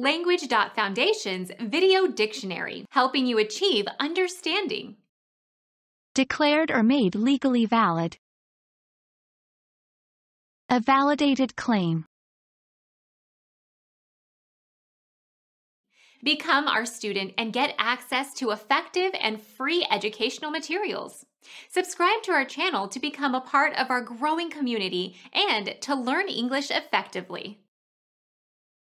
Language.Foundation's Video Dictionary, helping you achieve understanding. Declared or made legally valid. A validated claim. Become our student and get access to effective and free educational materials. Subscribe to our channel to become a part of our growing community and to learn English effectively.